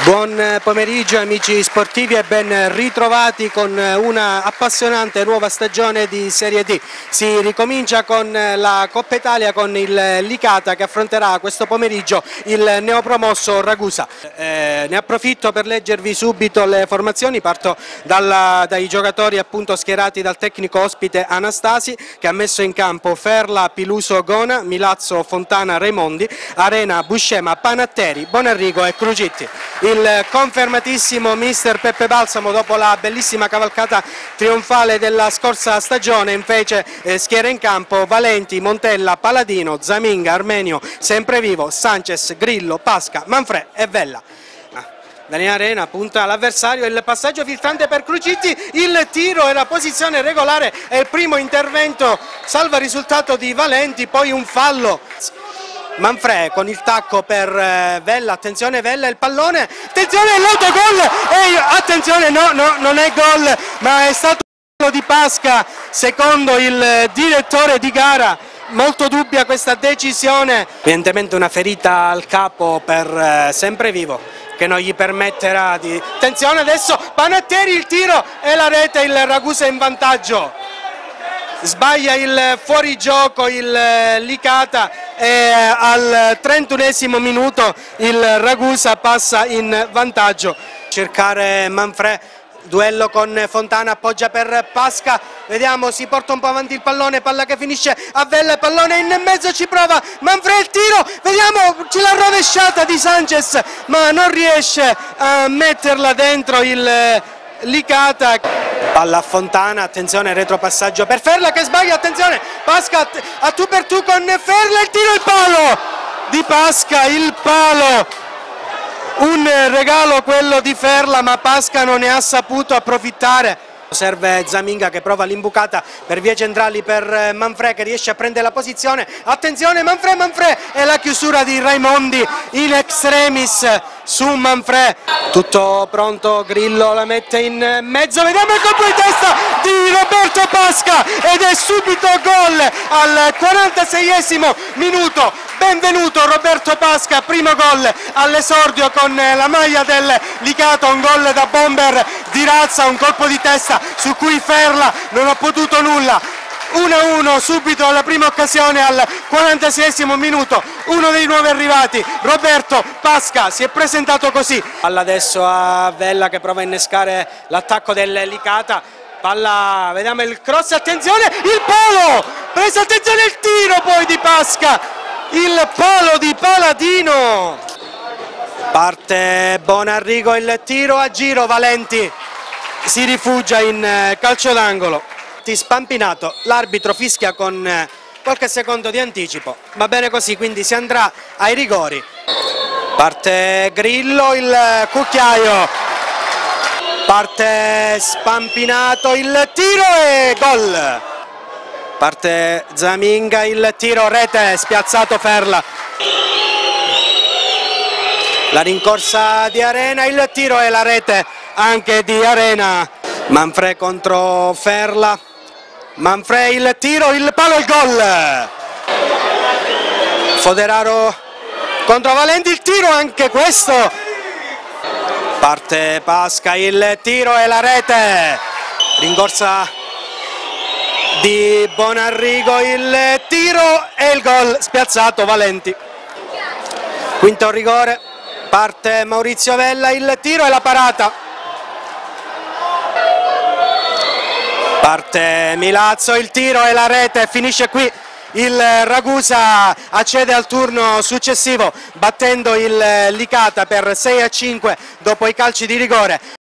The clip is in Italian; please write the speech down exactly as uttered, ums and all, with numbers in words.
Buon pomeriggio amici sportivi e ben ritrovati con una appassionante nuova stagione di Serie D. Si ricomincia con la Coppa Italia con il Licata che affronterà questo pomeriggio il neopromosso Ragusa. Eh, ne approfitto per leggervi subito le formazioni, parto dalla, dai giocatori appunto schierati dal tecnico ospite Anastasi, che ha messo in campo Ferla, Piluso, Gona, Milazzo, Fontana, Raimondi, Arena, Buscema, Panatteri, Bonarrigo e Crugitti. Il confermatissimo mister Peppe Balsamo, dopo la bellissima cavalcata trionfale della scorsa stagione, invece eh, schiera in campo Valenti, Montella, Paladino, Zaminga, Armenio, Semprevivo, Sanchez, Grillo, Pasca, Manfrè e Vella. Daniele Arena punta l'avversario, il passaggio filtrante per Crugitti, il tiro e la posizione regolare e il primo intervento salva il risultato di Valenti, poi un fallo. Manfrè con il tacco per Vella, attenzione Vella, il pallone, attenzione l'autogol e attenzione no, no, non è gol ma è stato un di Pasca secondo il direttore di gara. Molto dubbia questa decisione, evidentemente una ferita al capo per Semprevivo che non gli permetterà di... Attenzione adesso Panatteri, il tiro e la rete, il Ragusa in vantaggio. Sbaglia il fuorigioco il Licata e al trentunesimo minuto il Ragusa passa in vantaggio. Cercare Manfrè, duello con Fontana, appoggia per Pasca, vediamo, si porta un po' avanti il pallone, palla che finisce a Vella, pallone in mezzo, ci prova Manfrè, il tiro, vediamo, c'è la rovesciata di Sanchez ma non riesce a metterla dentro il Licata. Palla a Fontana, attenzione, retropassaggio per Ferla che sbaglia, attenzione, Pasca a tu per tu con Ferla, il tiro, il palo di Pasca, il palo, un regalo quello di Ferla ma Pasca non ne ha saputo approfittare. Serve Zaminga che prova l'imbucata per vie centrali per Manfrè che riesce a prendere la posizione, attenzione Manfrè, Manfrè e la chiusura di Raimondi in extremis su Manfrè. Tutto pronto, Grillo la mette in mezzo, vediamo il colpo di testa di Roberto Pasca ed è subito gol al quarantaseiesimo minuto. Benvenuto Roberto Pasca, primo gol all'esordio con la maglia del Licata, un gol da bomber di razza, un colpo di testa su cui Ferla non ha potuto nulla. uno a uno subito alla prima occasione al quarantaseiesimo minuto, uno dei nuovi arrivati, Roberto Pasca, si è presentato così. Palla adesso a Vella che prova a innescare l'attacco del Licata, palla, vediamo il cross, attenzione, il palo, presa, attenzione il tiro poi di Pasca, il palo di Paladino. Parte Bonarrigo, il tiro a giro, Valenti si rifugia in calcio d'angolo. Spampinato, l'arbitro fischia con qualche secondo di anticipo, va bene così, quindi si andrà ai rigori. Parte Grillo, il cucchiaio, parte Spampinato, il tiro e gol. Parte Zaminga, il tiro, rete, spiazzato Ferla. La rincorsa di Arena, il tiro e la rete anche di Arena. Manfrè contro Ferla, Manfrè, il tiro, il palo, il gol. Foderaro contro Valenti, il tiro, anche questo. Parte Pasca, il tiro e la rete. Rincorsa di Bonarrigo, il tiro e il gol, spiazzato Valenti. Quinto rigore, parte Maurizio Vella, il tiro e la parata. Parte Milazzo, il tiro e la rete, finisce qui. Il Ragusa accede al turno successivo battendo il Licata per sei a cinque dopo i calci di rigore.